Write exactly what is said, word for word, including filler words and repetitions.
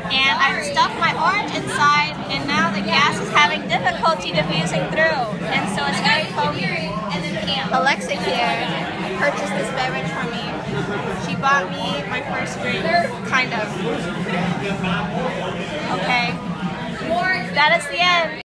and I've stuffed my orange inside, and now the gas is having difficulty diffusing through, and so it's very foamy. Alexa here purchased this beverage for me. She bought me my first drink, kind of. Okay, that is the end.